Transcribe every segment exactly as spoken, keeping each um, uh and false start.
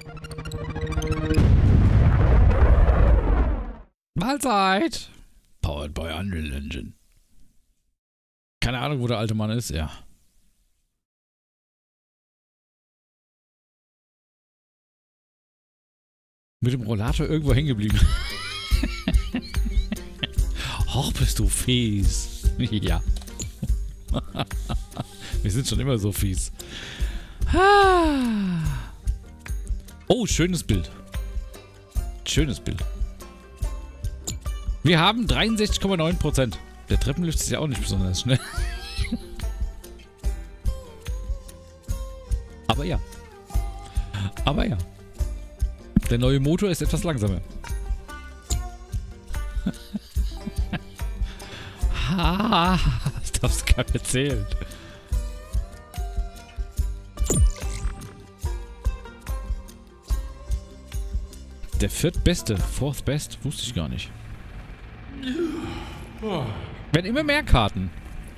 Mahlzeit! Powered by Unreal Engine. Keine Ahnung, wo der alte Mann ist, ja. Mit dem Rollator irgendwo hängen geblieben. Och, bist du fies. Ja. Wir sind schon immer so fies. Oh, schönes Bild. Schönes Bild. Wir haben dreiundsechzig Komma neun Prozent. Der Treppenlift ist ja auch nicht besonders schnell. Aber ja. Aber ja. Der neue Motor ist etwas langsamer. Ha, das darfst du gar nicht erzählen. Der viertbeste, fourth best, wusste ich gar nicht. Werden immer mehr Karten.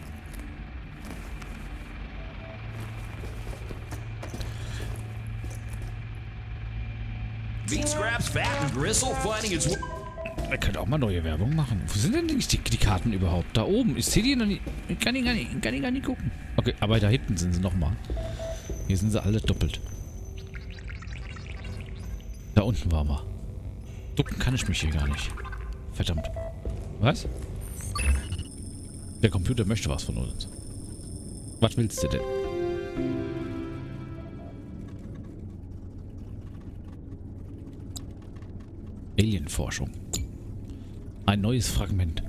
Er könnte auch mal neue Werbung machen. Wo sind denn die, die, die Karten überhaupt? Da oben. Ich sehe die noch nicht. Ich kann die gar nicht, kann die gar nicht gucken. Okay, aber da hinten sind sie nochmal. Hier sind sie alle doppelt. Da unten waren wir. Ducken kann ich mich hier gar nicht. Verdammt. Was? Der Computer möchte was von uns. Was willst du denn? Alienforschung. Ein neues Fragment.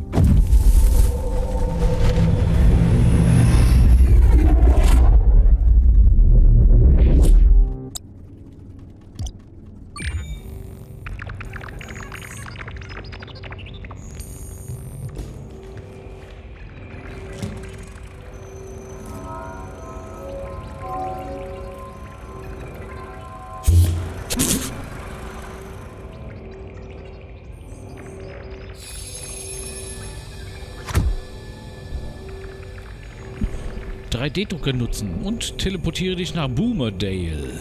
drei D Drucker nutzen und teleportiere dich nach Boomerdale.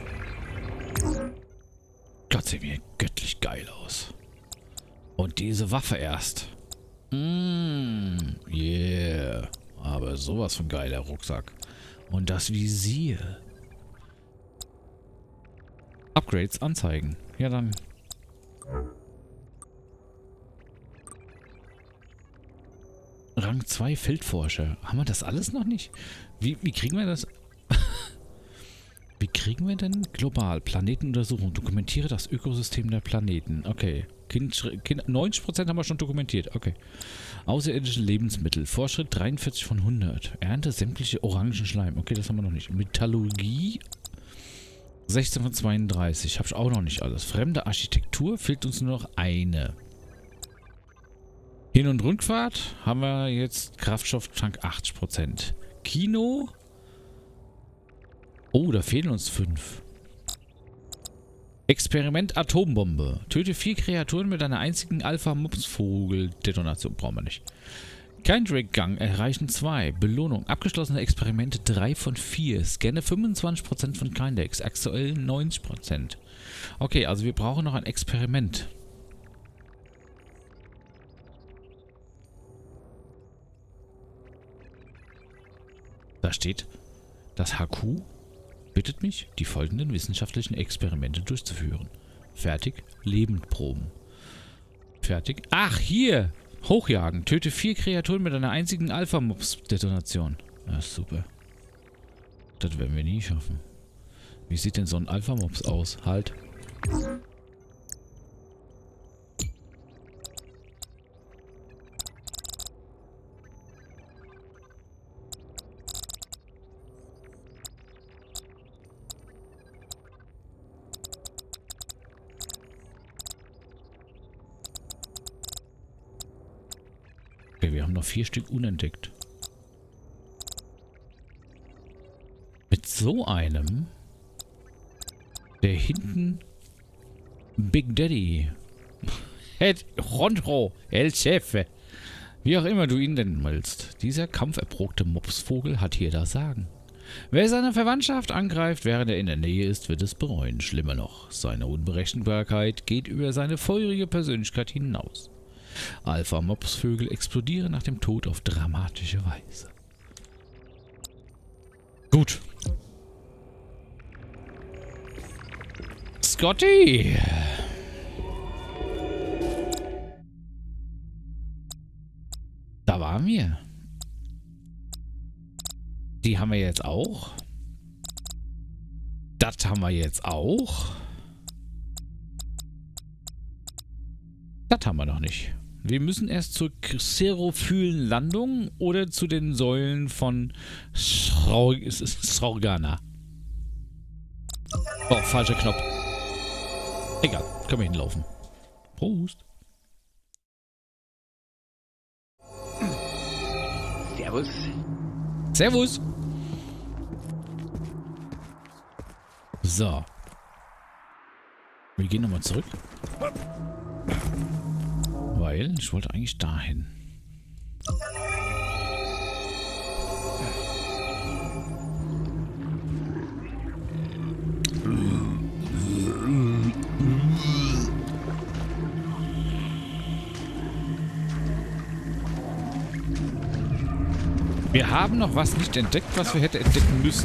Gott, sieht mir göttlich geil aus. Und diese Waffe erst. Mm, yeah. Aber sowas von geiler Rucksack. Und das Visier. Upgrades anzeigen. Ja, dann. Rang zwei Feldforscher. Haben wir das alles noch nicht? Wie, wie kriegen wir das? Wie kriegen wir denn global Planetenuntersuchung? Dokumentiere das Ökosystem der Planeten. Okay. Kind, kind, neunzig Prozent haben wir schon dokumentiert. Okay. Außerirdische Lebensmittel. Fortschritt dreiundvierzig von hundert. Ernte sämtliche orangen Schleim. Okay, das haben wir noch nicht. Metallurgie. sechzehn von zweiunddreißig. Habe ich auch noch nicht alles. Fremde Architektur. Fehlt uns nur noch eine. Hin- und Rückfahrt haben wir jetzt Kraftstofftank achtzig Prozent. Kino. Oh, da fehlen uns fünf. Experiment Atombombe. Töte vier Kreaturen mit einer einzigen Alpha-Mups-Vogel-Detonation. Brauchen wir nicht. Kein Drake-Gang. Erreichen zwei. Belohnung. Abgeschlossene Experimente drei von vier. Scanne fünfundzwanzig Prozent von Kindex. Aktuell neunzig Prozent. Okay, also wir brauchen noch ein Experiment. Da steht, das H Q bittet mich, die folgenden wissenschaftlichen Experimente durchzuführen. Fertig, Lebendproben. Fertig. Ach, hier! Hochjagen. Töte vier Kreaturen mit einer einzigen Alpha-Mops-Detonation. Ja, super. Das werden wir nie schaffen. Wie sieht denn so ein Alpha-Mops aus? Halt. Okay, wir haben noch vier Stück unentdeckt. Mit so einem, der hinten Big Daddy, Head Rondro, El Chefe, wie auch immer du ihn nennen willst. Dieser kampferprobte Mopsvogel hat hier das Sagen. Wer seine Verwandtschaft angreift, während er in der Nähe ist, wird es bereuen. Schlimmer noch, seine Unberechenbarkeit geht über seine feurige Persönlichkeit hinaus. Alpha-Mopsvögel explodieren nach dem Tod auf dramatische Weise. Gut. Scotty! Da waren wir. Die haben wir jetzt auch. Das haben wir jetzt auch. Das haben wir noch nicht. Wir müssen erst zur xerophilen Landung oder zu den Säulen von Sraugana. Oh, falscher Knopf. Egal, können wir hinlaufen. Prost. Servus. Servus. So. Wir gehen nochmal zurück. Weil ich wollte eigentlich dahin. Wir haben noch was nicht entdeckt, was wir hätten entdecken müssen.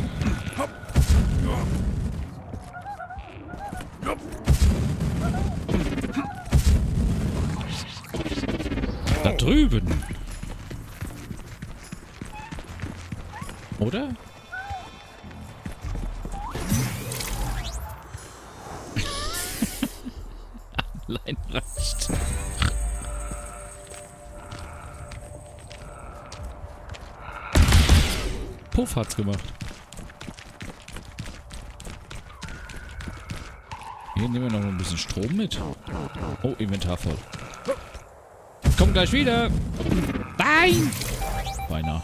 Da drüben. Oder? Allein reicht. Puff hat's gemacht. Hier nehmen wir noch ein bisschen Strom mit. Oh, Inventar voll. Komm gleich wieder. Nein! Beinahe.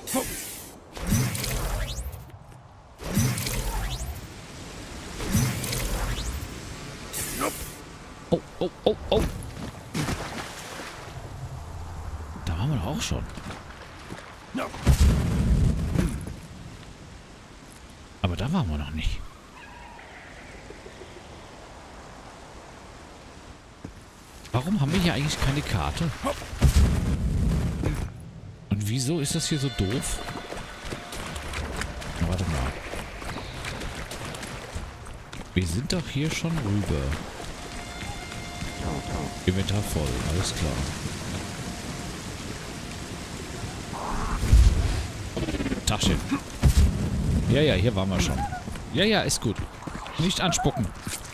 Oh, oh, oh, oh. Da waren wir doch auch schon. Aber da waren wir noch nicht. Warum haben wir hier eigentlich keine Karte? Und wieso ist das hier so doof? Na, warte mal. Wir sind doch hier schon rüber. Inventar voll, alles klar. Tasche. Ja, ja, hier waren wir schon. Ja, ja, ist gut. Nicht anspucken.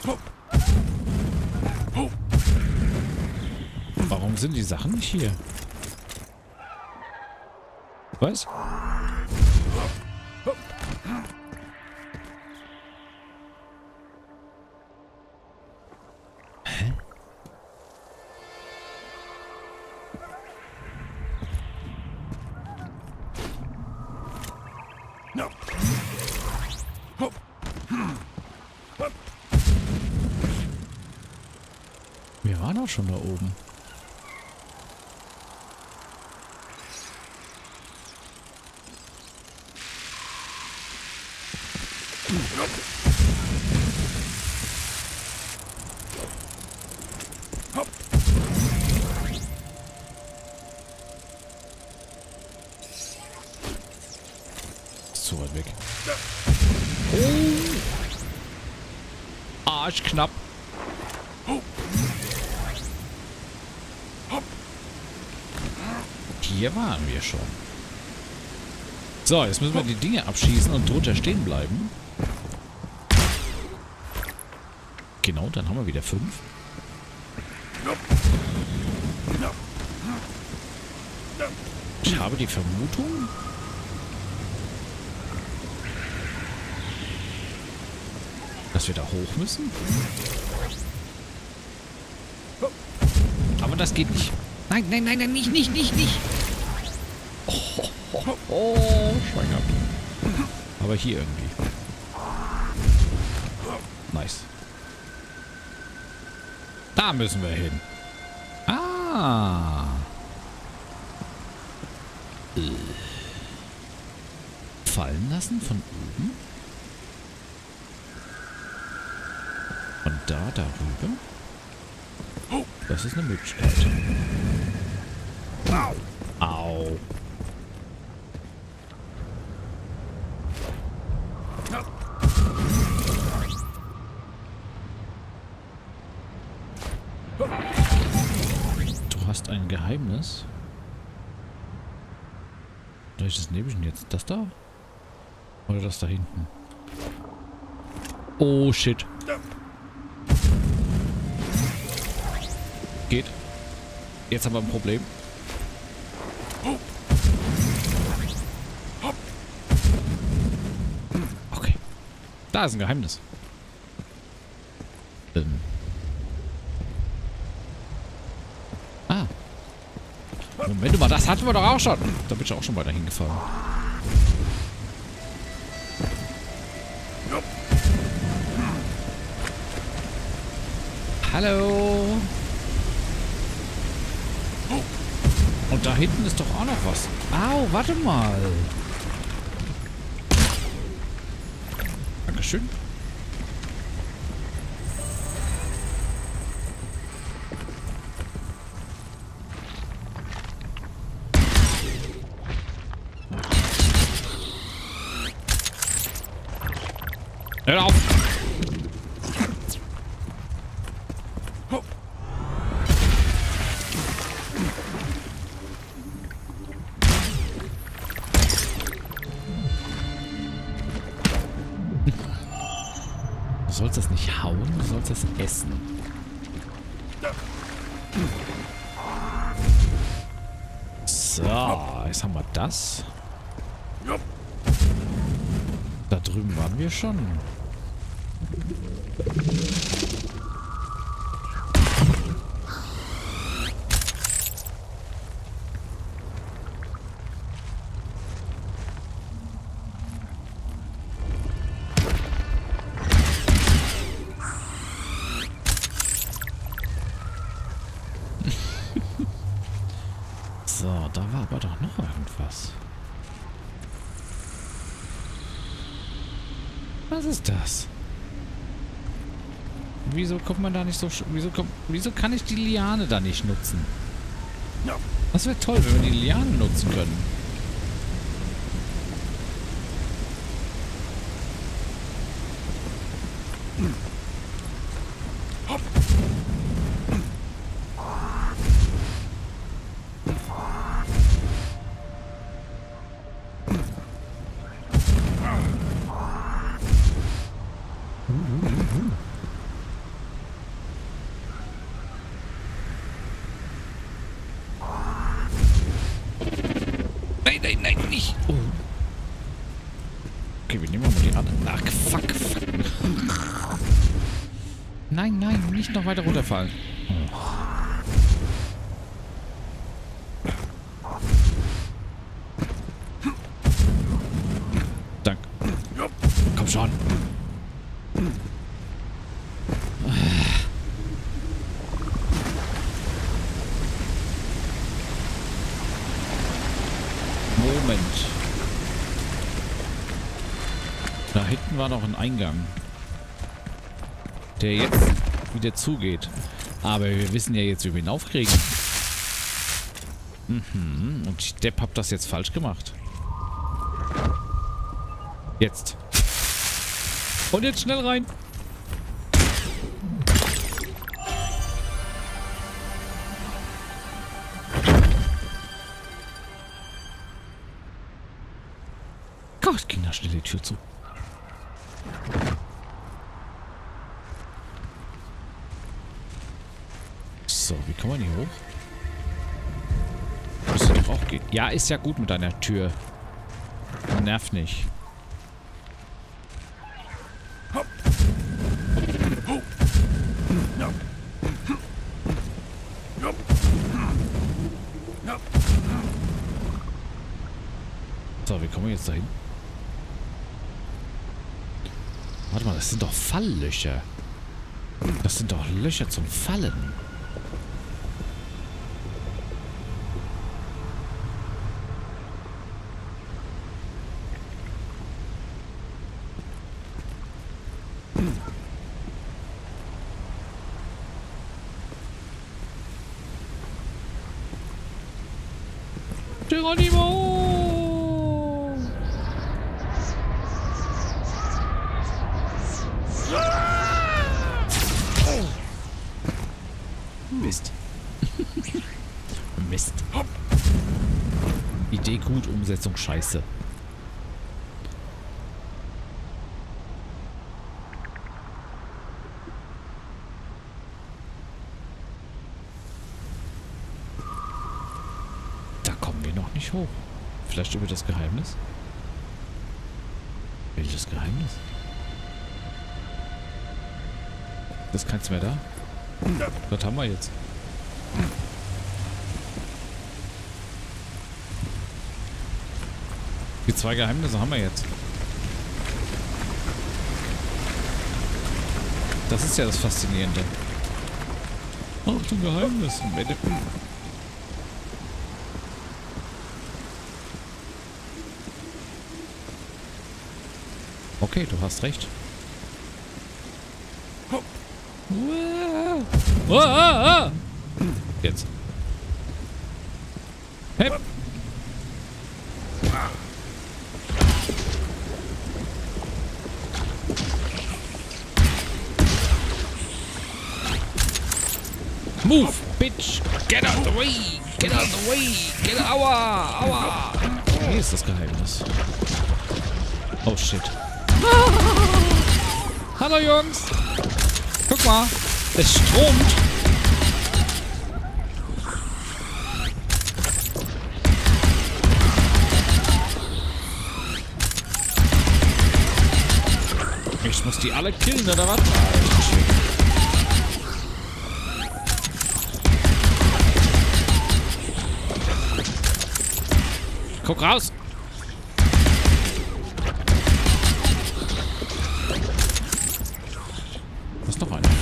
Warum sind die Sachen nicht hier? Was? Hä? Wir waren auch schon da oben. Ist zu weit weg. Oh. Arschknapp. Hier waren wir schon. So, jetzt müssen wir die Dinge abschießen und drunter stehen bleiben. Genau, dann haben wir wieder fünf. Ich habe die Vermutung, dass wir da hoch müssen. Aber das geht nicht. Nein, nein, nein, nein, nicht, nicht, nicht, nicht. Oh, oh, oh, oh, Schwein gehabt. Aber hier irgendwie. Nice. Da müssen wir hin. Ah. fallen lassen von oben? Von da darüber? Das ist eine Möglichkeit. Au. Du hast ein Geheimnis. Welches nehme ich denn jetzt? Das da? Oder das da hinten? Oh shit. Geht. Jetzt haben wir ein Problem. Okay. Da ist ein Geheimnis. Ähm. Ah. Moment mal, das hatten wir doch auch schon. Da bin ich auch schon weiter hingefallen. Hallo. Und da hinten ist doch auch noch was. Au, warte mal. Dankeschön. Hör auf! Du sollst das nicht hauen, du sollst das essen. So, jetzt haben wir das. Da drüben waren wir schon. So, da war aber doch noch irgendwas. Was ist das? Wieso kommt man da nicht so... Wieso, kommt, wieso kann ich die Liane da nicht nutzen? Das wäre toll, wenn wir die Liane nutzen können. Nein, nein, nein, nicht. Oh. Okay, wir nehmen mal die andere. Ach, fuck, fuck. Nein, nein, nicht noch weiter runterfallen. Oh. Danke. Komm schon. Moment. Da hinten war noch ein Eingang, der jetzt wieder zugeht. Aber wir wissen ja jetzt, wie wir ihn aufkriegen. Mhm. Und ich Depp hab das jetzt falsch gemacht. Jetzt. Und jetzt schnell rein. Gott, ging da schnell die Tür zu. So, wie kann man hier hoch? Müsste doch auch gehen. Ja, ist ja gut mit deiner Tür. Nerv nicht. So, wie kommen wir jetzt dahin? Warte mal, das sind doch Falllöcher. Das sind doch Löcher zum Fallen. Geronimo! Mist. Mist. Idee gut, Umsetzung scheiße. Da kommen wir noch nicht hoch. Vielleicht über das Geheimnis? Welches Geheimnis? Ist keins mehr da? Was haben wir jetzt? Die zwei Geheimnisse haben wir jetzt. Das ist ja das Faszinierende. Ach, du Geheimnis. Okay, du hast recht. Oh, ah, ah. Jetzt. Hey. Move, bitch! Get out of the way! Get out of the way! Get out! Aua! Aua! Hier ist das Geheimnis. Oh shit. Hallo Jungs! Guck mal! Es stromt! Ich muss die alle killen, oder was? Guck raus! Was noch einer?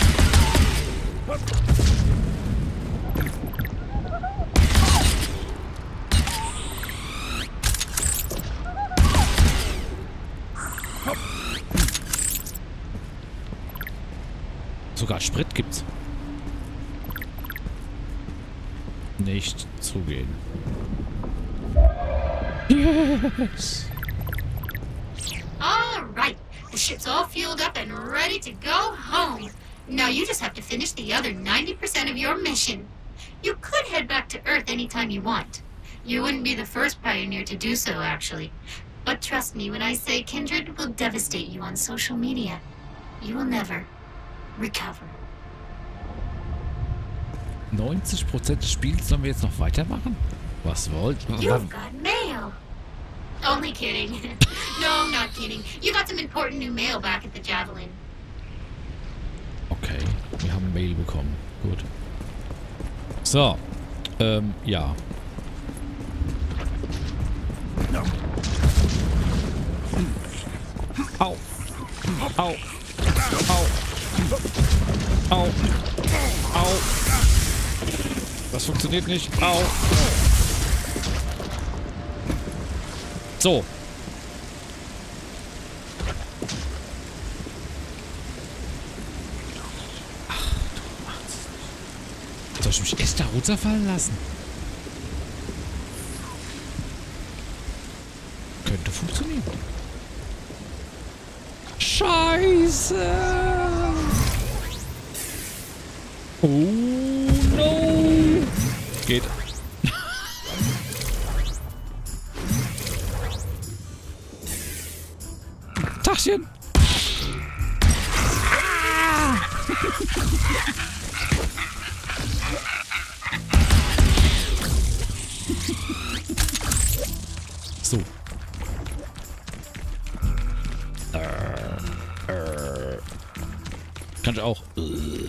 Sogar Sprit gibt's. Nicht zugehen. Yes! All right. The ship's all fueled up and ready to go home. Now you just have to finish the other ninety percent of your mission. You could head back to Earth anytime you want. You wouldn't be the first pioneer to do so, actually. But trust me when I say Kindred will devastate you on social media. You will never recover. neunzig Prozent des Spiels sollen wir jetzt noch weitermachen? Was wollt ihr? You've got mail. Only kidding. No, not kidding. You got some important new mail back at the Javelin. Okay, wir haben Mail bekommen. Gut. So. Ähm, ja. Au. Au. Au. Au. Au. Das funktioniert nicht. Au. So. Ach, du machst es nicht. Soll ich mich echt da runterfallen lassen? Könnte funktionieren. Scheiße! Oh no! Geht. Tachchen! Ah! So. Äh, äh. Kann ich auch. Äh.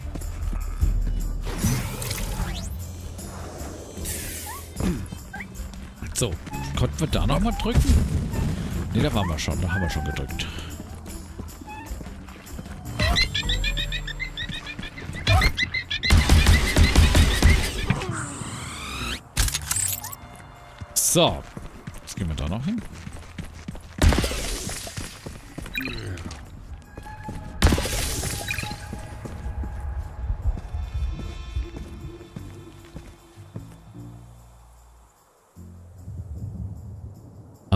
So, konnten wir da nochmal drücken? Ne, da waren wir schon. Da haben wir schon gedrückt. So. Jetzt gehen wir da noch hin.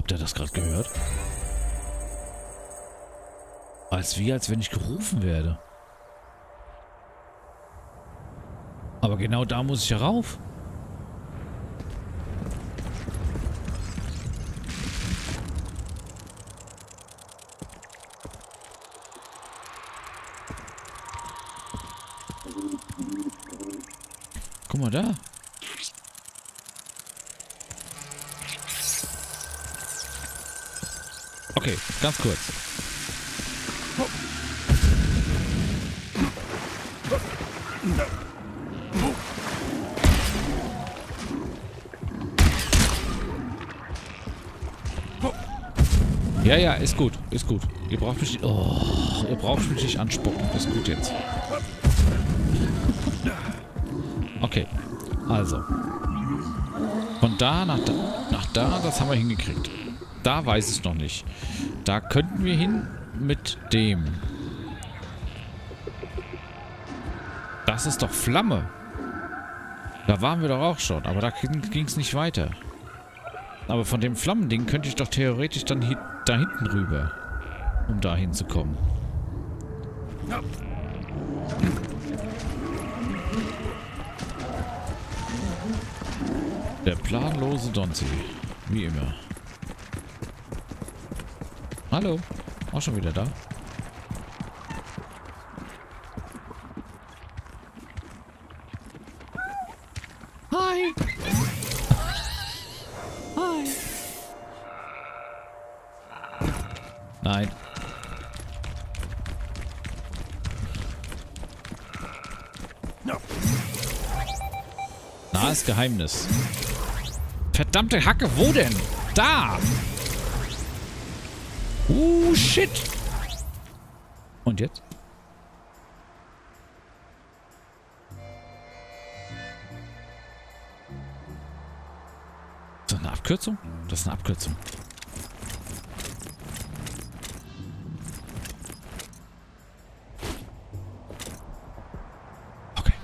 Habt ihr das gerade gehört? Als wie, als wenn ich gerufen werde. Aber genau da muss ich ja rauf. Guck mal da. Okay, ganz kurz. Ja, ja, ist gut, ist gut. Ihr braucht mich nicht... Oh, ihr braucht mich nicht anspucken. Ist gut jetzt. Okay, also. Von da nach da, nach da, das haben wir hingekriegt. Da weiß ich noch nicht. Da könnten wir hin mit dem. Das ist doch Flamme. Da waren wir doch auch schon, aber da ging es nicht weiter. Aber von dem Flammending könnte ich doch theoretisch dann hi da hinten rüber, um da hinzukommen. Der planlose Donzi. Wie immer. Hallo. Auch schon wieder da. Hi. Hi. Nein. Nahes Geheimnis. Verdammte Hacke, wo denn? Da! Uh, shit! Und jetzt? Ist das eine Abkürzung? Das ist eine Abkürzung. Okay.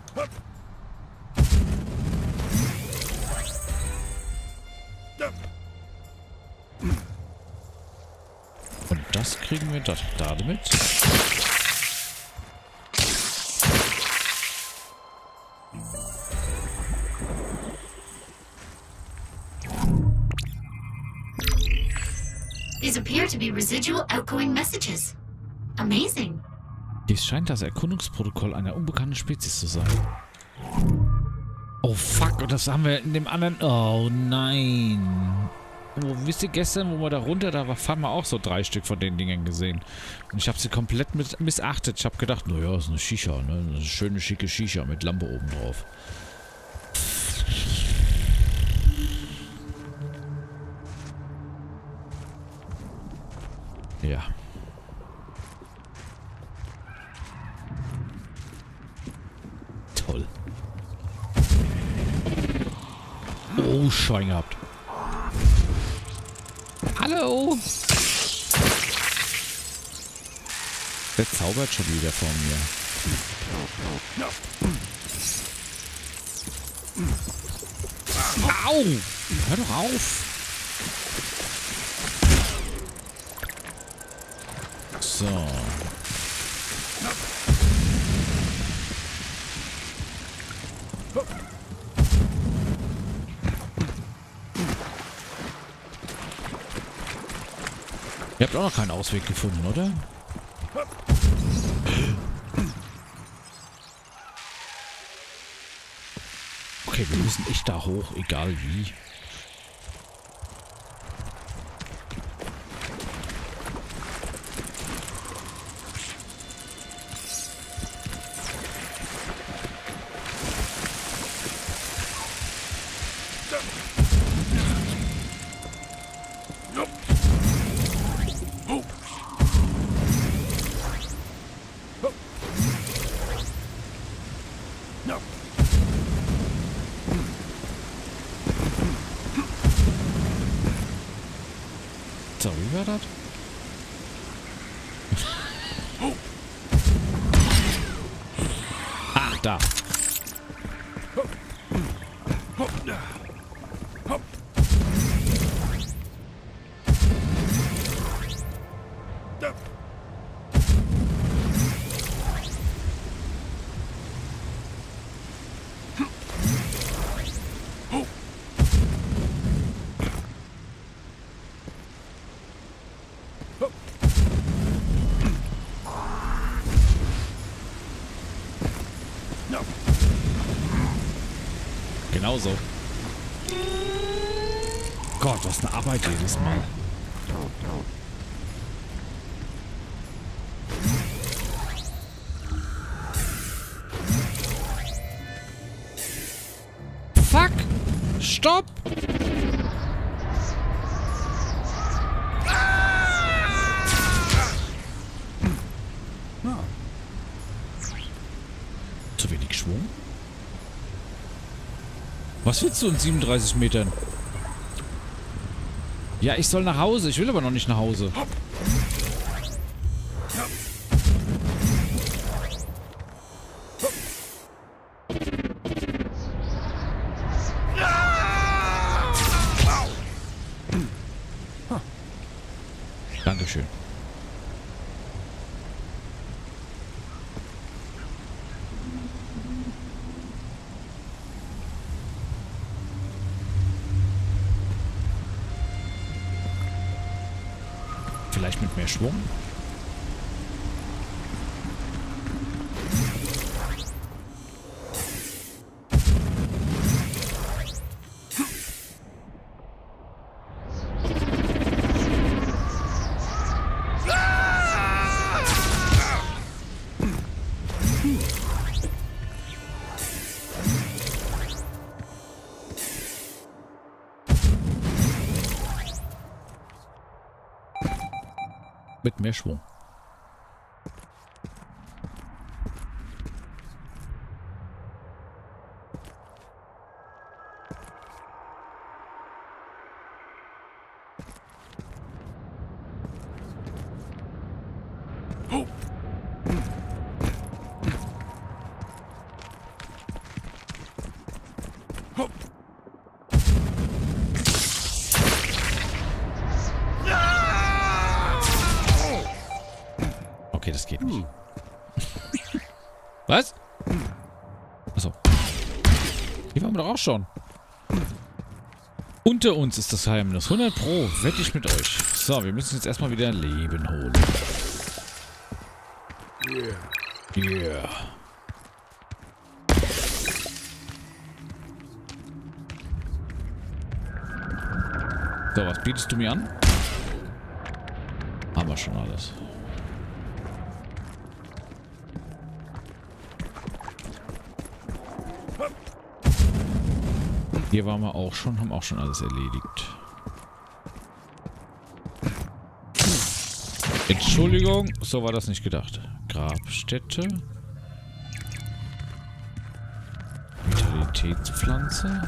Und das kriegen wir da, da damit. These appear to be residual outgoing messages. Amazing. Dies scheint das Erkundungsprotokoll einer unbekannten Spezies zu sein. Oh fuck, und das haben wir in dem anderen... Oh nein. Oh, wisst ihr, gestern, wo wir da runter, da haben wir auch so drei Stück von den Dingern gesehen. Und ich habe sie komplett mit, missachtet. Ich habe gedacht, naja, das ist eine Shisha, ne? Eine schöne, schicke Shisha mit Lampe oben drauf. Ja. Toll. Oh, Schwein gehabt. Hallo! Der zaubert schon wieder vor mir. Au! Hör doch auf! So. Ihr habt auch noch keinen Ausweg gefunden, oder? Okay, wir müssen echt da hoch, egal wie. genauso. Gott, was eine Arbeit jedes Mal. Fuck! Stopp! Zu wenig Schwung? Was willst du in siebenunddreißig Metern? Ja, ich soll nach Hause. Ich will aber noch nicht nach Hause. Dankeschön. Vielleicht mit mehr Schwung? Mit mehr Schwung. Okay, das geht nicht. Was? Achso. Hier waren wir doch auch schon. Unter uns ist das Geheimnis. hundert Pro wette ich mit euch. So, wir müssen jetzt erstmal wieder Leben holen. Yeah. So, was bietest du mir an? Haben wir schon alles. Hier waren wir auch schon, haben auch schon alles erledigt. Entschuldigung, so war das nicht gedacht. Grabstätte. Vitalitätspflanze.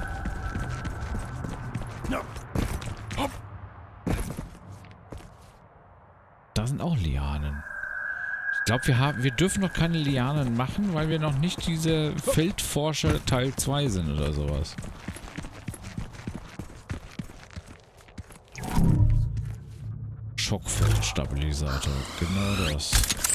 Da sind auch Lianen. Ich glaube, wir haben, wir dürfen noch keine Lianen machen, weil wir noch nicht diese Feldforscher Teil zwei sind oder sowas. Schockfeldstabilisator, genau das.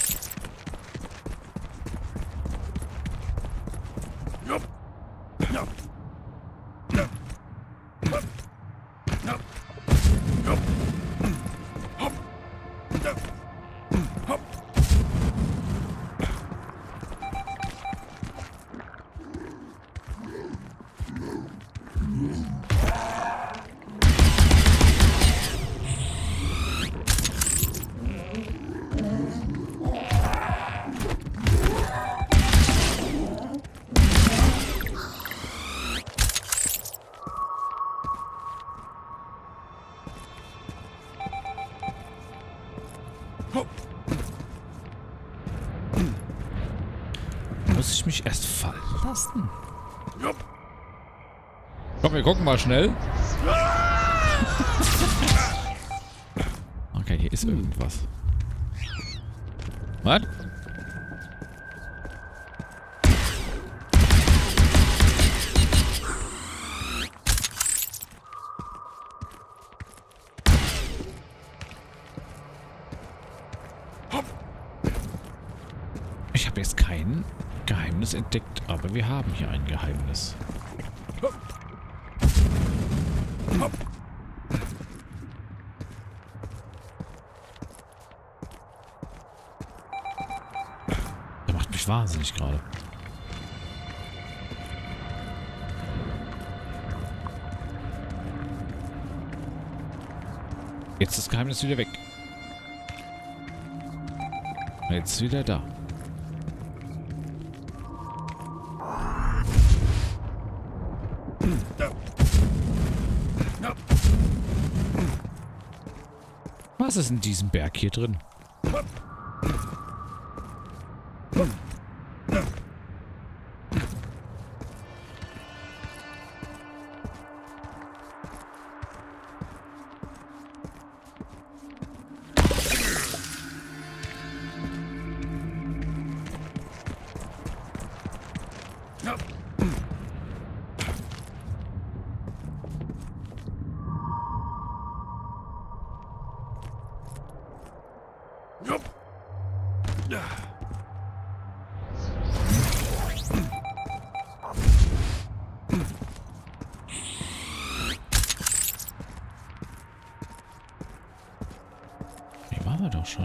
Muss ich mich erst fallen lassen? Komm, wir gucken mal schnell. Okay, hier ist irgendwas. Was? Ich habe jetzt kein Geheimnis entdeckt, aber wir haben hier ein Geheimnis. Der macht mich wahnsinnig gerade. Jetzt ist das Geheimnis wieder weg. Jetzt wieder da. Was ist in diesem Berg hier drin? Die waren wir doch schon.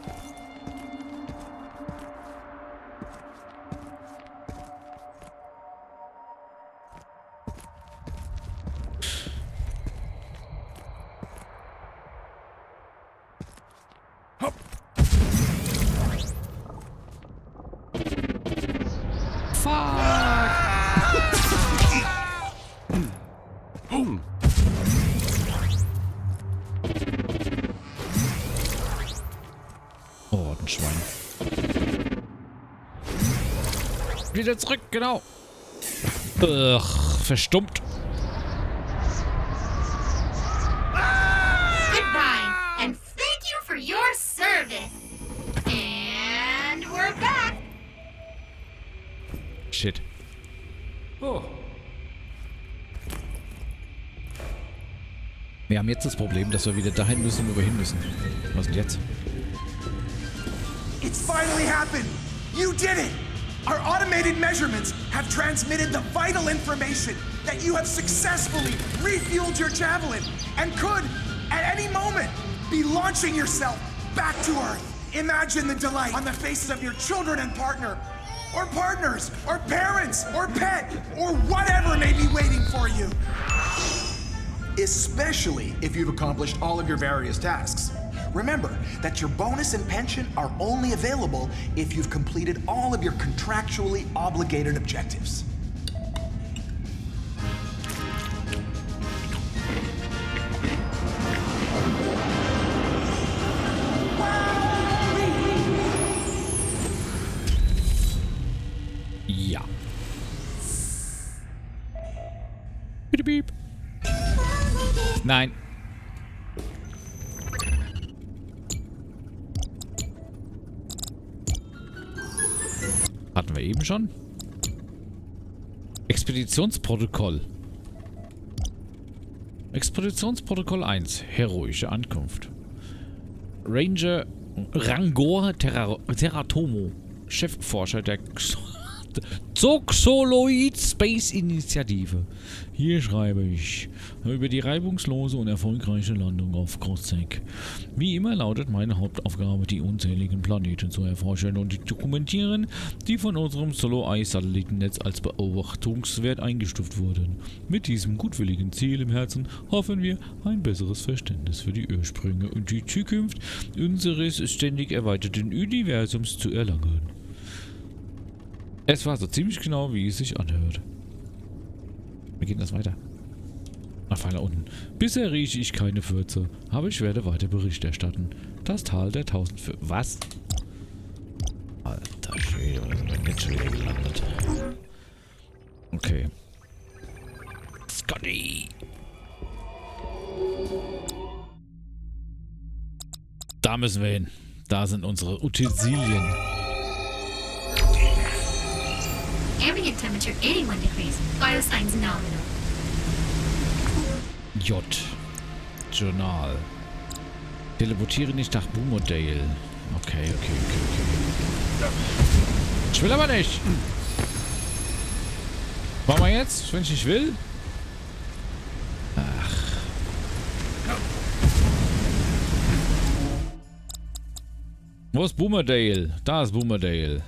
Wieder zurück, genau. Ugh, verstummt. Goodbye, and thank you for your service. And we're back. Shit. Oh. Wir haben jetzt das Problem, dass wir wieder dahin müssen, wo wir hin müssen. Was denn jetzt? It's finally happened! You did it! Our automated measurements have transmitted the vital information that you have successfully refueled your Javelin and could, at any moment, be launching yourself back to Earth. Imagine the delight on the faces of your children and partner, or partners, or parents, or pet, or whatever may be waiting for you. Especially if you've accomplished all of your various tasks. Remember that your bonus and pension are only available if you've completed all of your contractually obligated objectives. Ja. Bitte piep. Nein. Hatten wir eben schon. Expeditionsprotokoll. Expeditionsprotokoll eins. Heroische Ankunft. Ranger Rangor Terra Terratomo. Chefforscher der Zoxoloid Space Initiative. Hier schreibe ich über die reibungslose und erfolgreiche Landung auf Crosscheck. Wie immer lautet meine Hauptaufgabe, die unzähligen Planeten zu erforschen und zu dokumentieren, die von unserem Solo-Eye-Satellitennetz als beobachtungswert eingestuft wurden. Mit diesem gutwilligen Ziel im Herzen hoffen wir, ein besseres Verständnis für die Ursprünge und die Zukunft unseres ständig erweiterten Universums zu erlangen. Es war so ziemlich genau, wie es sich anhört. Wir gehen das weiter. Nach Pfeiler unten. Bisher rieche ich keine Fürze, aber ich werde weiter Bericht erstatten. Das Tal der tausend Fürze. Was? Alter Schwede, wo sind wir jetzt schon wieder gelandet? Okay. Scotty! Da müssen wir hin. Da sind unsere Utensilien. Ambient temperature eighty-one degrees. Biosigns nominal. J. Journal. Teleportiere nicht nach Boomerdale. Okay, okay, okay, okay. Ich will aber nicht. Machen wir jetzt, wenn ich nicht will? Ach. Wo ist Boomerdale? Da ist Boomerdale.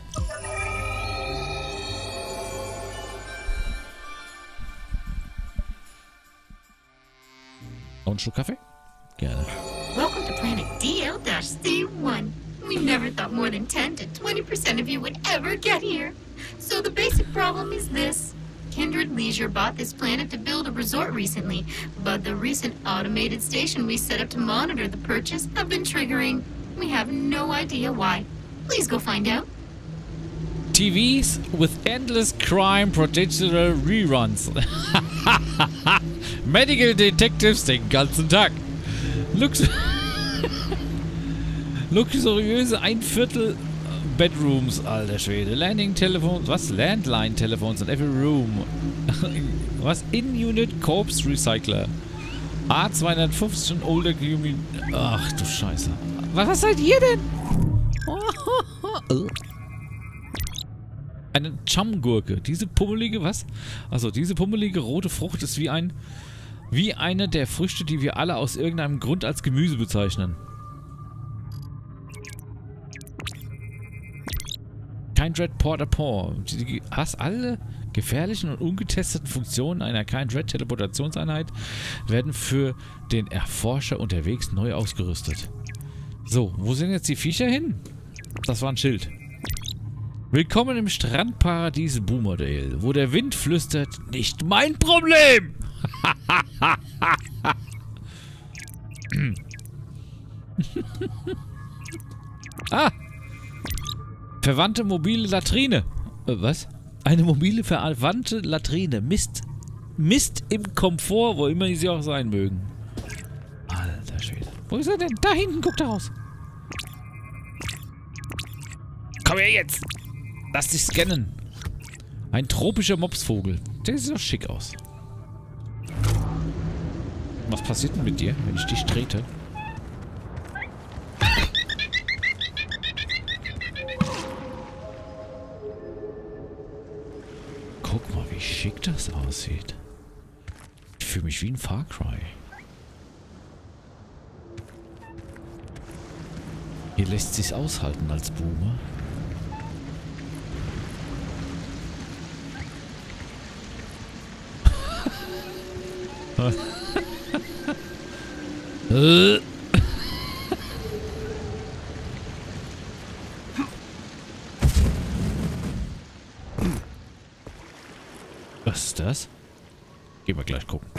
Noch einen Schluck Kaffee? Gerne. Welcome to planet D L C one. We never thought more than ten to twenty percent of you would ever get here. So the basic problem is this. Kindred Leisure bought this planet to build a resort recently, but the recent automated station we set up to monitor the purchase have been triggering. We have no idea why. Please go find out. T Vs with endless crime procedural reruns. Medical Detectives den ganzen Tag. Lux luxuriöse ein Viertel Bedrooms, alter Schwede. Landing-Telefons, was? Landline-Telefons in every room. Was? In-Unit Corpse Recycler. A zweihundertfünfzig und Older Community. Ach du Scheiße. Was, was seid ihr denn? Eine Chum-Gurke. Diese pummelige, was? Also diese pummelige rote Frucht ist wie ein... Wie eine der Früchte, die wir alle aus irgendeinem Grund als Gemüse bezeichnen. Kindred Porter Paw. Was? Alle gefährlichen und ungetesteten Funktionen einer Kindred Teleportationseinheit werden für den Erforscher unterwegs neu ausgerüstet. So, wo sind jetzt die Viecher hin? Das war ein Schild. Willkommen im Strandparadies Boomerdale, wo der Wind flüstert, nicht mein Problem! Ah! Verwandte mobile Latrine. Äh, was? Eine mobile verwandte Latrine. Mist. Mist im Komfort, wo immer sie auch sein mögen. Alter Schwede. Wo ist er denn? Da hinten, guckt er raus. Komm her jetzt! Lass dich scannen. Ein tropischer Mopsvogel. Der sieht doch schick aus. Was passiert denn mit dir, wenn ich dich trete? Guck mal, wie schick das aussieht. Ich fühle mich wie ein Far Cry. Hier lässt sich's aushalten als Boomer. Was ist das? Gehen wir gleich gucken.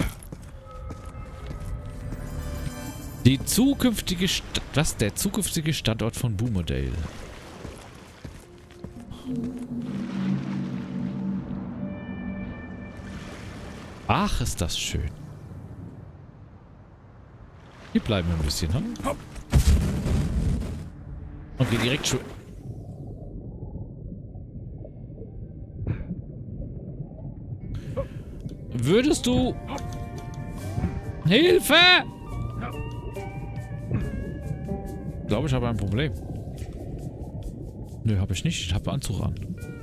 Die zukünftige Stadt. Was? Der zukünftige Standort von Boomerdale. Ach, ist das schön. Hier bleiben wir ein bisschen, ne? Okay, direkt schon. Würdest du... Hilfe! Ich glaube, ich habe ein Problem. Nö, habe ich nicht. Ich habe Anzug an.